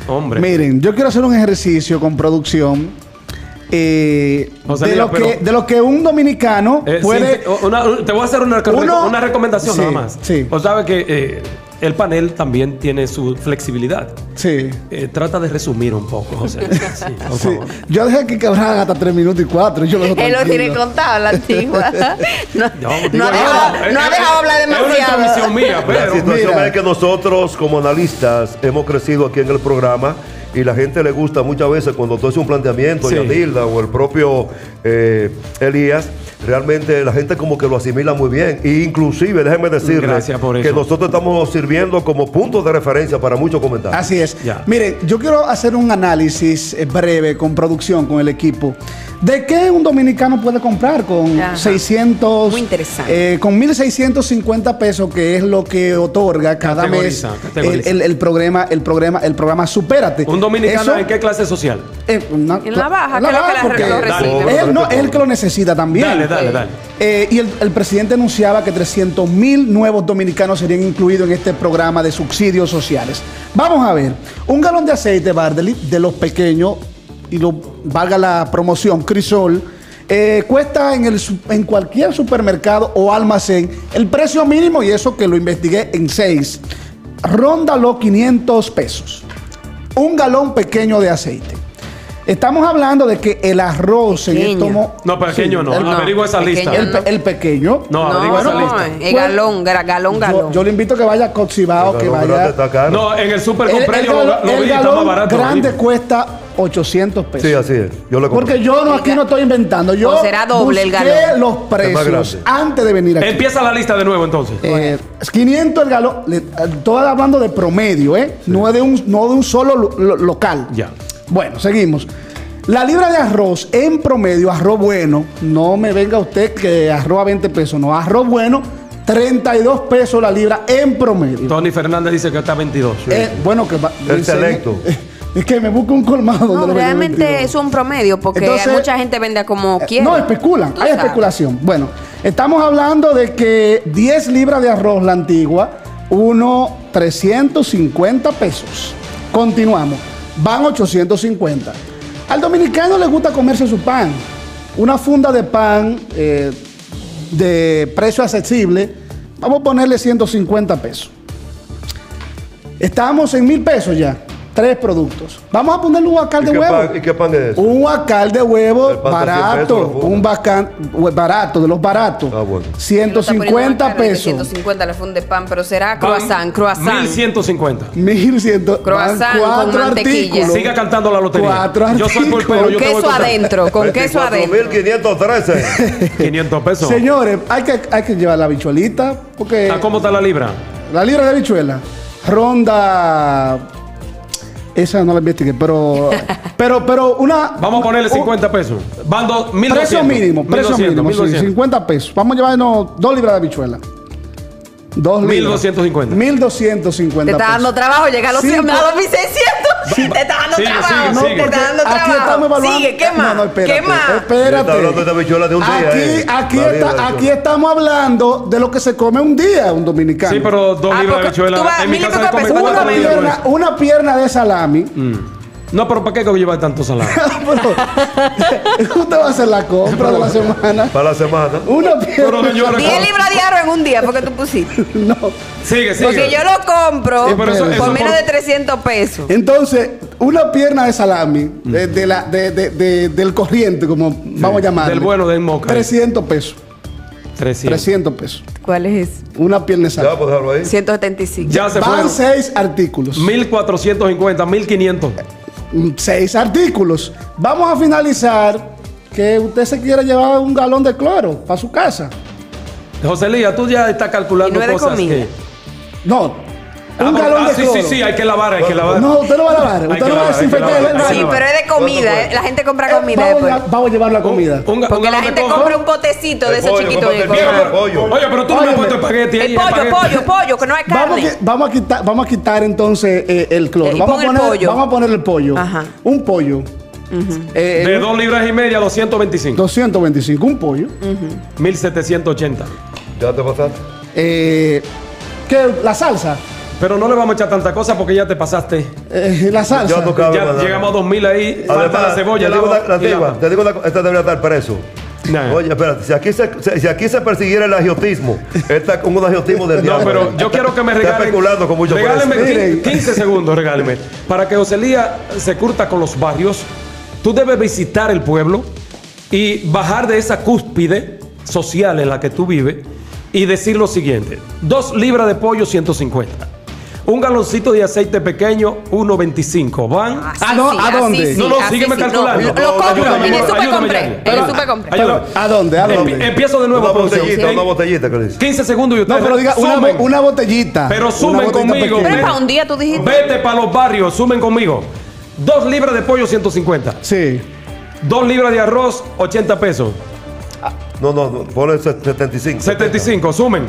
Hombre. Miren, yo quiero hacer un ejercicio con producción. De lo que un dominicano puede... te voy a hacer una recomendación nada más. Sí. Vos sabes que el panel también tiene su flexibilidad. Sí. Trata de resumir un poco, José. Sí, por favor. Yo dejé que quebraran hasta 3 minutos y 4. Yo Él lo tiene contado, la antigua. No ha dejado hablar demasiado. Es una visión mía, pero... La situación es que nosotros, como analistas, hemos crecido aquí en el programa y la gente le gusta muchas veces cuando tú haces un planteamiento, Sí. Yadilda o el propio Elías, realmente la gente como que lo asimila muy bien. E inclusive, déjenme decirles Gracias por que eso. nosotros estamos sirviendo como punto de referencia para muchos comentarios. Así es. Ya. Miren, yo quiero hacer un análisis breve con producción, con el equipo. ¿De qué un dominicano puede comprar con Ajá. 600? Muy interesante. Con 1.650 pesos, que es lo que otorga cada mes Categoriza. el programa Supérate. ¿Un dominicano Eso, en qué clase social? En la baja, que es lo que porque lo recibe. él no, es el que lo necesita también. Dale. Y el presidente anunciaba que 300,000 nuevos dominicanos serían incluidos en este programa de subsidios sociales. Vamos a ver, un galón de aceite Bardelli, de los pequeños, y valga la promoción, Crisol, cuesta en cualquier supermercado o almacén el precio mínimo, y eso que lo investigué en 6, ronda los 500 pesos. Un galón pequeño de aceite. Estamos hablando de que el arroz en Pequeño. No, pequeño no. Averigua esa lista. El pequeño. No, averigua esa lista. Es galón. Yo le invito a que vaya a Coxibao, que vaya. No, en el super El compré yo lo vi, está más galón barato. grande cuesta 800 pesos. Sí, así es. Yo le compré. Porque yo aquí no estoy inventando. Yo O será doble el busqué galón. los más precios grande. antes de venir aquí. Empieza la lista de nuevo entonces. 500 el galón. Estoy hablando de promedio, no de un solo local. Ya. Bueno, seguimos. La libra de arroz en promedio, arroz bueno, no me venga usted que arroz a 20 pesos, no, arroz bueno, 32 pesos la libra en promedio. Tony Fernández dice que está 22. Bueno, que El selecto. Es que me busco un colmado donde No, lo venden realmente 22. es un promedio, porque Entonces, mucha gente vende a como quiere. No, especulan, hay especulación. Bueno, estamos hablando de que 10 libras de arroz la antigua, 350 pesos. Continuamos, van 850. Al dominicano le gusta comerse su pan. Una funda de pan de precio accesible, vamos a ponerle 150 pesos. Estamos en 1,000 pesos ya. 3 productos. Vamos a ponerle un guacal de huevo. ¿Y qué pan es eso? Un guacal de huevo El pan está a 100 barato. pesos la funda. Un barato, de los baratos. Ah, bueno. 150 pesos. 150 le funde pan, pero será Van croissant. 1150. 1,100. Croissant con 4 mantequilla. artículos. Siga cantando la lotería. 4 Yo soy artículos. pulpero, yo te voy a Queso contar. adentro, con queso adentro. 24.513. 500 pesos. Señores, hay que llevar la bichuelita. Porque ¿A cómo está la libra? la libra de bichuela ronda. Esa no la investigué, pero una. Vamos a ponerle 50 pesos. Van 1.200. Precio mínimo, 1.200. 50 pesos. Vamos a llevarnos 2 libras de habichuela. 2 libras. 1.250. 1.250 Te está dando pesos. trabajo llegar a los 100, Cinco. a los 1.600. Te está dando Sigue, trabajo. sigue, No, sigue. te está dando Aquí estamos trabajo. evaluando. Sigue, ¿qué más? No, espérate. ¿Qué más? Está hablando de Espérate. esta bichuela de un día. Aquí estamos hablando de lo que se come un día un dominicano. Sí, pero 2 Ah, libras de porque habichuela. tú vas En mi 1.000 y casa pico se come pesos. 4 Una libras. una pierna de salami. No, pero ¿para qué que llevar tanto salado? Pero, usted va a hacer la compra de la semana. Para la semana. Una Pero, pierna. señora, 10 libras de arroz en un día, porque tú pusiste. No. Sigue. Porque yo lo compro Sí, pero eso por menos por- de 300 pesos. Entonces, una pierna de salami del corriente, como vamos a llamarlo. Del bueno de Moca. 300 pesos. 300. pesos. ¿Cuál es ese? Una pierna de Ya, salami. pues dejarlo ahí. 175. Ya se Van fueron. 6 artículos. 1.450, 1.500. 6 artículos. Vamos a finalizar que usted se quiere llevar un galón de cloro para su casa. José Lía, tú ya estás calculando Y no es de cosas comida. que... No. Un galón de cloro. Sí, hay que lavar, hay que lavar. No, usted no va a lavar. Hay Usted que no va a lavar, hay que desinfectar lavar, el hay que Sí, baño. pero es de comida. La gente compra comida después. Vamos a llevar la comida. Porque la galón de gente pollo. compra un potecito de El ese pollo, chiquito. cómprate el y viejo, compra- el pollo. Oye, pero tú no me has Óyeme. puesto espagueti ahí. El pollo, que no hay carne. Vamos a quitar entonces el cloro. Y Vamos pon el pollo. Vamos a poner el pollo. Ajá. Un pollo. De 2 libras y media a 225. 225, un pollo. 1.780. Ya te pasaste. ¿Qué? La salsa. Pero no le vamos a echar tanta cosa porque ya te pasaste. La salsa. Ya no cabe Ya más nada. llegamos a 2000 ahí. Falta Además, la cebolla, te digo el ajo y la papa. te digo esta debería estar preso. Nah. Oye, espérate, si aquí se persiguiera el agiotismo, está con un agiotismo del No, diablo. pero yo quiero que me Está regalen. especulando con mucho Regáleme precio. 15 segundos, regáleme. Para que Joselía se curta con los barrios, tú debes visitar el pueblo y bajar de esa cúspide social en la que tú vives y decir lo siguiente: 2 libras de pollo, 150. Un galoncito de aceite pequeño, 1.25. ¿Van? ¿A dónde? No, sígueme calculando. Lo compro, Ayúdame, en el super ayúdame, compré. Yanni. En el super compré. Ayúdame. ¿A dónde? ¿A dónde? Empiezo de nuevo, producción. Una botellita que le dice. 15 segundos y ustedes No, pero diga sumen. una botellita. Pero Una sumen botellita conmigo. pequeña. Pero para un día tú dijiste. Vete para los barrios, sumen conmigo. 2 libras de pollo, 150. Sí. 2 libras de arroz, 80 pesos. No, ponle 75. 75, sumen.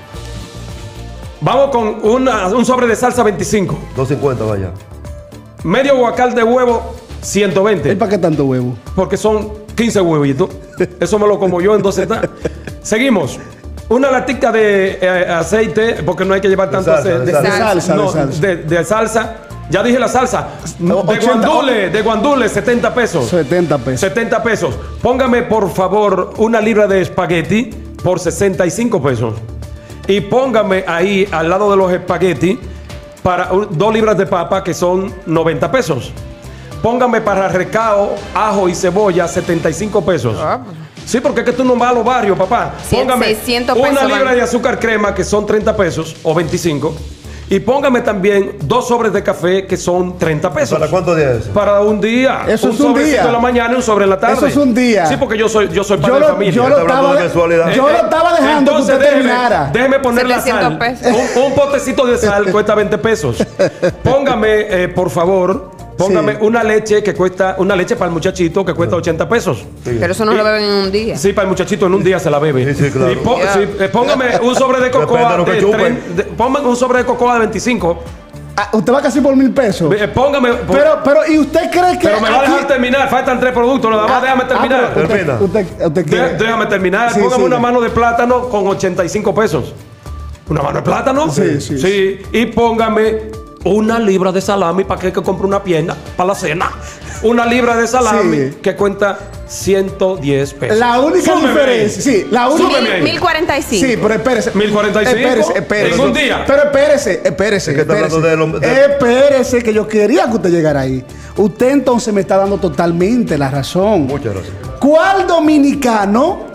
Vamos con un sobre de salsa, 25. 250, vaya. Medio guacal de huevo, 120. ¿Y para qué tanto huevo? Porque son 15 huevitos. Eso me lo como yo en 2 semanas. Seguimos. Una latica de aceite, porque no hay que llevar tanto salsa, aceite. de salsa. No, de salsa. de salsa. Ya dije la salsa. No, De 80. guandule, 70 pesos. 70 pesos. 70 pesos. Póngame, por favor, 1 libra de espagueti por 65 pesos. Y póngame ahí, al lado de los espagueti, para 2 libras de papa, que son 90 pesos. Póngame para recao, ajo y cebolla, 75 pesos. Sí, porque es que tú no vas a los barrios, papá. 100, Póngame 600 1 pesos libra van. de azúcar crema, que son 30 pesos, o 25. Y póngame también 2 sobres de café, que son 30 pesos. ¿Para cuántos días es eso? Para un día. Eso es un sobrecito día. en la mañana y un sobre en la tarde. Eso es un día. Sí, porque yo soy padre Yo de lo familia. Está hablando de casualidad. yo lo estaba dejando que usted terminara. Déjeme poner la 700 sal. pesos. Un potecito de sal cuesta 20 pesos. Póngame, por favor, póngame Sí. una leche para el muchachito que cuesta 80 pesos. Pero eso no lo beben en un día. Sí, para el muchachito en un día se la bebe. Sí, claro. Y póngame un sobre de Depende cocoa de lo que chupen. póngame un sobre de cocoa de 25. Ah, usted va casi por 1000 pesos. Póngame. Pero, ¿y usted cree que Pero me va a aquí- dejar terminar. Faltan 3 productos. Nada más déjame terminar. pero Termina. usted quiere. Déjame terminar. Sí, Póngame sí. una mano de plátano con 85 pesos. ¿Una mano de plátano? Sí. Y póngame 1 libra de salami para que compre una pierna para la cena. 1 libra de salami Sí. que cuenta 110 pesos. La única Súmeme diferencia. ahí. Sí, la única. Súmeme ahí. 1045. Sí, pero espérese. 1045 Espérese. en un día. Pero espérese. Es que está hablando Espérese, que yo quería que usted llegara ahí. Usted entonces me está dando totalmente la razón. Muchas gracias. ¿Cuál dominicano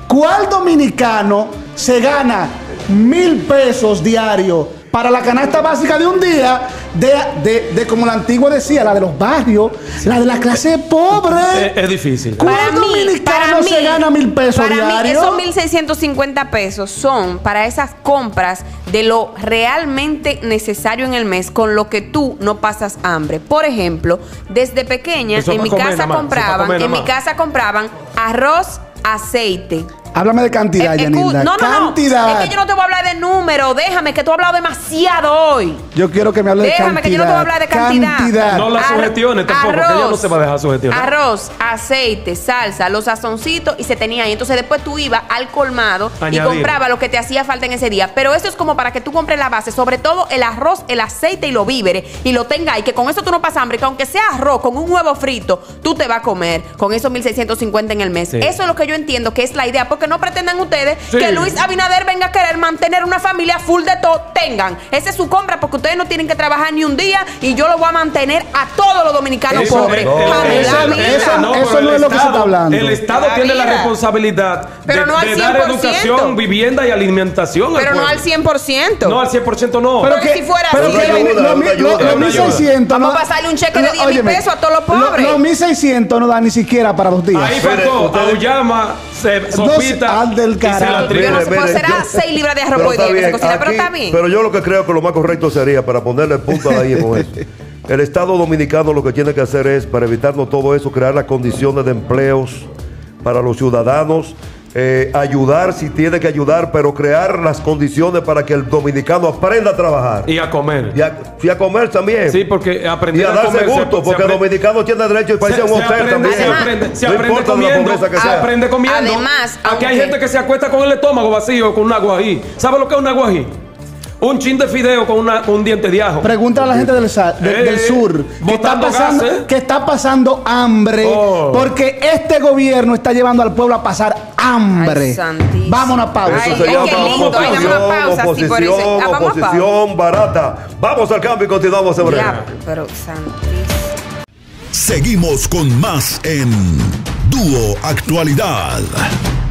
se gana 1000 pesos diarios para la canasta básica de un día de como la antigua decía, la de los barrios, la de la clase pobre? Es difícil. ¿Cuál dominicano se gana 1000 pesos para mí, diarios? esos 1.650 pesos son para esas compras de lo realmente necesario en el mes, con lo que tú no pasas hambre. Por ejemplo, desde pequeña Eso en pa' mi comer casa nada más, eso pa' comer nada más. compraban arroz, aceite. Háblame de cantidad, Yanilda. No. Cantidad. Es que yo no te voy a hablar de número. Déjame, que tú has hablado demasiado hoy. Yo quiero que me hable de cantidad. Déjame, que yo no te voy a hablar de cantidad. No la sugestiones tampoco, que ella no se va a dejar sugestionar. Arroz, aceite, salsa, los sazoncitos y se tenía ahí. Entonces después tú ibas al colmado Añadir. y comprabas lo que te hacía falta en ese día. Pero eso es como para que tú compres la base, sobre todo el arroz, el aceite y los víveres, y lo tengas ahí, que con eso tú no pasas hambre, que aunque sea arroz con un huevo frito, tú te vas a comer con esos 1.650 en el mes. Sí. Eso es lo que yo entiendo que es la idea, porque no pretendan ustedes Sí. que Luis Abinader venga a querer mantener una familia full de todo. Tengan. Esa es su compra, porque ustedes no tienen que trabajar ni un día y yo lo voy a mantener a todos los dominicanos Eso, pobres. no, Jamás eso- la vida. eso no pero el es lo que se está hablando. El Estado La tiene la vida. responsabilidad Pero no al de dar 100%. educación, vivienda y alimentación. Pero no pueblo. al 100%. No, al 100% no. Pero que si fuera pero así, que yo- lo- ayuda, lo- una lo- ayuda. los 1.600 Vamos a pasarle un cheque de 10.000 óyeme, pesos a todos los pobres. Los 1.600 no dan ni siquiera para 2 días. Ahí Mire, faltó ustedes- Auyama, Sopita al del y carajo. Celatrina. Yo no sé, pero Mire, será yo- 6 libras de arroz Pero por está día que se bien, cocina, pero aquí- está bien. Pero yo lo que creo que lo más correcto sería, para ponerle punto a la I con eso, el Estado Dominicano lo que tiene que hacer es, para evitarnos todo eso, crear las condiciones de empleos para los ciudadanos, ayudar si tiene que ayudar, pero crear las condiciones para que el dominicano aprenda a trabajar. Y a comer. Y a comer también. Sí, porque Y aprender a a darse comer. gusto, porque el dominicano tiene derecho a irse a un hotel también. Se No aprende importa la comiendo. pobreza que Se sea. aprende comiendo. Además, aquí hay aunque- gente que se acuesta con el estómago vacío con un aguají. ¿Sabe lo que es un aguají? un chin de fideo con un diente de ajo. Pregunta a la gente del sur botando gases. que está pasando hambre porque este gobierno está llevando al pueblo a pasar hambre. Ay, santísimo. Vámonos a pausa. Ay, Eso se es llama que lindo, ay, dame una pausa, sí, por eso. oposición, Vamos a oposición barata. Vamos al cambio y continuamos en breve. Ya, pero santísimo. Seguimos con más en Dúo Actualidad.